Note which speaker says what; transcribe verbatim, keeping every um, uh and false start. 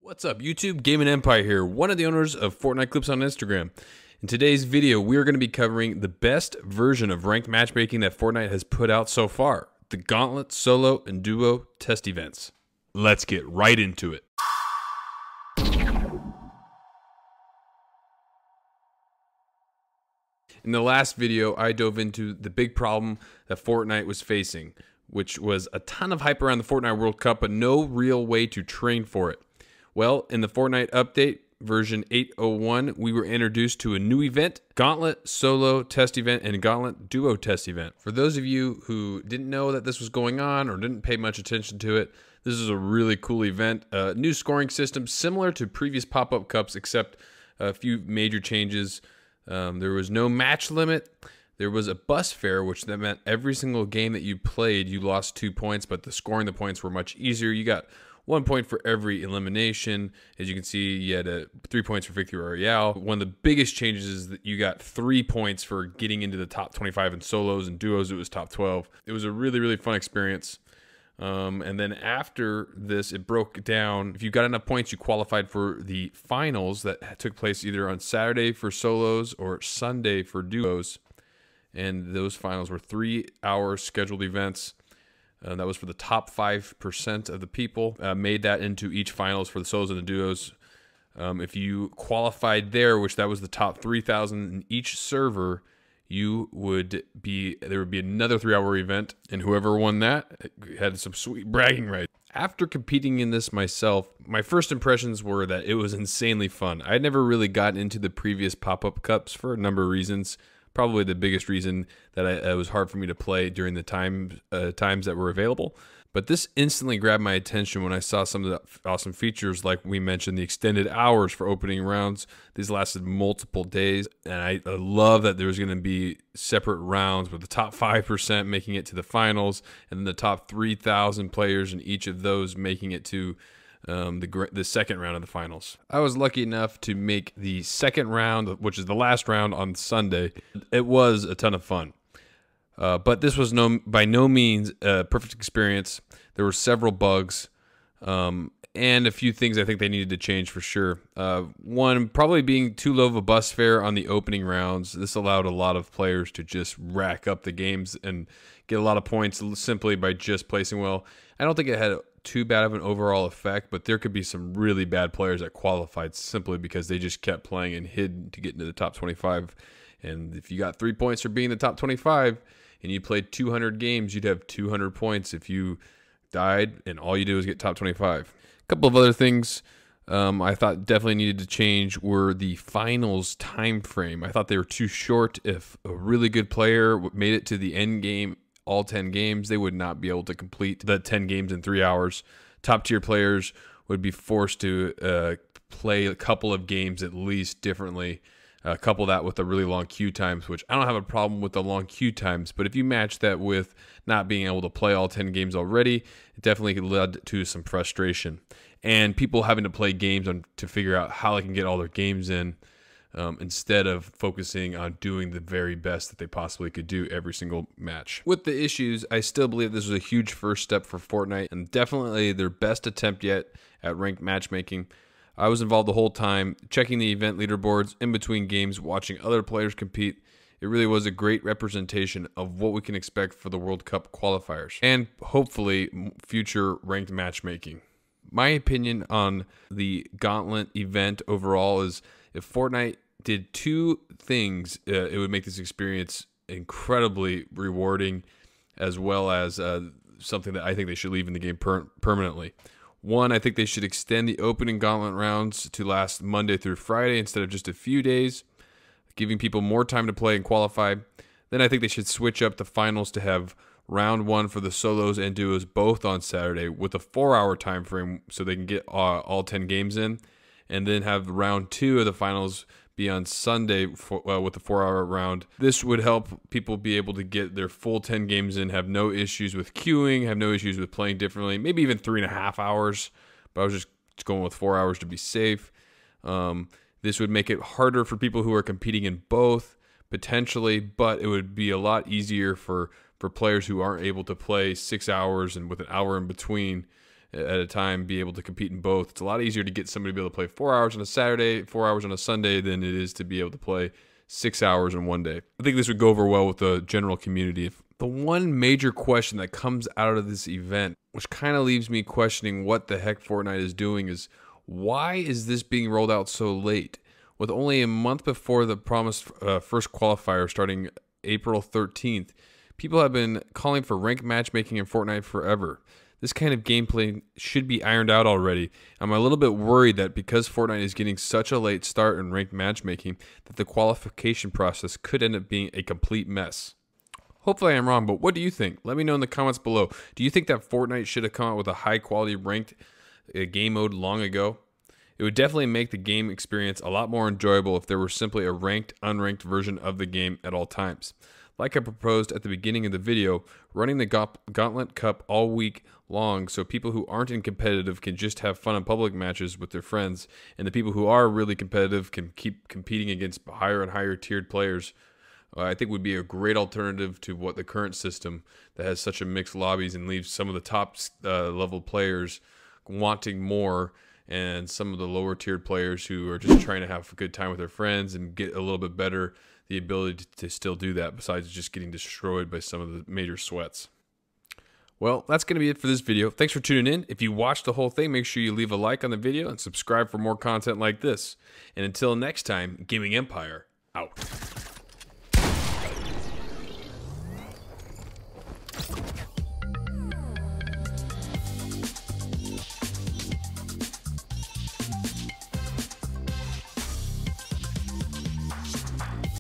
Speaker 1: What's up YouTube, Gamin Empire here, one of the owners of Fortnite Clips on Instagram. In today's video, we are going to be covering the best version of ranked matchmaking that Fortnite has put out so far, the Gauntlet, Solo, and Duo test events. Let's get right into it. In the last video, I dove into the big problem that Fortnite was facing, which was a ton of hype around the Fortnite World Cup, but no real way to train for it. Well, in the Fortnite update, version eight oh one, we were introduced to a new event, Gauntlet Solo Test Event and Gauntlet Duo Test Event. For those of you who didn't know that this was going on or didn't pay much attention to it, this is a really cool event. A new scoring system similar to previous pop-up cups, except a few major changes. Um, there was no match limit. There was a bus fare, which that meant every single game that you played, you lost two points, but the scoring the points were much easier. You got one point for every elimination. As you can see, you had a three points for Victory Royale. One of the biggest changes is that you got three points for getting into the top twenty-five in solos, and duos it was top twelve. It was a really, really fun experience. Um, and then after this, it broke down. If you got enough points, you qualified for the finals that took place either on Saturday for solos or Sunday for duos. And those finals were three-hour scheduled events. Uh, that was for the top five percent of the people. Uh, made that into each finals for the solos and the duos. Um, if you qualified there, which that was the top three thousand in each server, you would be, there would be another three-hour event, and whoever won that had some sweet bragging rights. After competing in this myself, my first impressions were that it was insanely fun. I had never really gotten into the previous pop-up cups for a number of reasons. Probably the biggest reason that I, it was hard for me to play during the time uh, times that were available. But this instantly grabbed my attention when I saw some of the awesome features, like we mentioned, the extended hours for opening rounds. These lasted multiple days, and I, I love that there was going to be separate rounds with the top five percent making it to the finals, and then the top three thousand players in each of those making it to Um, the, the second round of the finals. I was lucky enough to make the second round, which is the last round, on Sunday. It was a ton of fun. Uh, but this was no by no means a perfect experience. There were several bugs um, and a few things I think they needed to change for sure. Uh, one, probably being too low of a bus fare on the opening rounds. This allowed a lot of players to just rack up the games and get a lot of points simply by just placing well. I don't think it had too bad of an overall effect, but there could be some really bad players that qualified simply because they just kept playing and hid to get into the top twenty-five. And if you got three points for being the top twenty-five and you played two hundred games, you'd have two hundred points if you died and all you do is get top twenty-five. A couple of other things um, I thought definitely needed to change were the finals time frame. I thought they were too short. If a really good player made it to the end game, all ten games, they would not be able to complete the ten games in three hours. Top tier players would be forced to uh, play a couple of games at least differently. Uh, couple that with the really long queue times, which I don't have a problem with the long queue times, but if you match that with not being able to play all ten games already, it definitely led to some frustration. And people having to play games on, to figure out how they can get all their games in, Um, instead of focusing on doing the very best that they possibly could do every single match. With the issues, I still believe this was a huge first step for Fortnite and definitely their best attempt yet at ranked matchmaking. I was involved the whole time, checking the event leaderboards in between games, watching other players compete. It really was a great representation of what we can expect for the World Cup qualifiers and hopefully future ranked matchmaking. My opinion on the Gauntlet event overall is if Fortnite did two things, uh, it would make this experience incredibly rewarding, as well as uh, something that I think they should leave in the game per permanently. One, I think they should extend the opening Gauntlet rounds to last Monday through Friday instead of just a few days, giving people more time to play and qualify. Then I think they should switch up the finals to have round one for the solos and duos both on Saturday with a four-hour time frame so they can get uh, all ten games in, and then have round two of the finals be on Sunday for, uh, with a four-hour round. This would help people be able to get their full ten games in, have no issues with queuing, have no issues with playing differently, maybe even three and a half hours, but I was just going with four hours to be safe. Um, this would make it harder for people who are competing in both, potentially, but it would be a lot easier for, for players who aren't able to play six hours and with an hour in between at a time be able to compete in both. It's a lot easier to get somebody to be able to play four hours on a Saturday, four hours on a Sunday than it is to be able to play six hours in one day. I think this would go over well with the general community. The one major question that comes out of this event, which kind of leaves me questioning what the heck Fortnite is doing, is why is this being rolled out so late? With only a month before the promised uh, first qualifier starting April thirteenth, people have been calling for ranked matchmaking in Fortnite forever. This kind of gameplay should be ironed out already. I'm a little bit worried that because Fortnite is getting such a late start in ranked matchmaking, that the qualification process could end up being a complete mess. Hopefully I'm wrong, but what do you think? Let me know in the comments below. Do you think that Fortnite should have come out with a high quality ranked uh, game mode long ago? It would definitely make the game experience a lot more enjoyable if there were simply a ranked, unranked version of the game at all times. Like I proposed at the beginning of the video, running the Gauntlet Cup all week long so people who aren't in competitive can just have fun in public matches with their friends, and the people who are really competitive can keep competing against higher and higher tiered players, uh, I think would be a great alternative to what the current system that has such a mixed lobbies and leaves some of the top uh, level players wanting more, and some of the lower tiered players who are just trying to have a good time with their friends and get a little bit better the ability to still do that, besides just getting destroyed by some of the major sweats. Well, that's going to be it for this video. Thanks for tuning in. If you watched the whole thing, make sure you leave a like on the video and subscribe for more content like this. And until next time, Gaming Empire, out.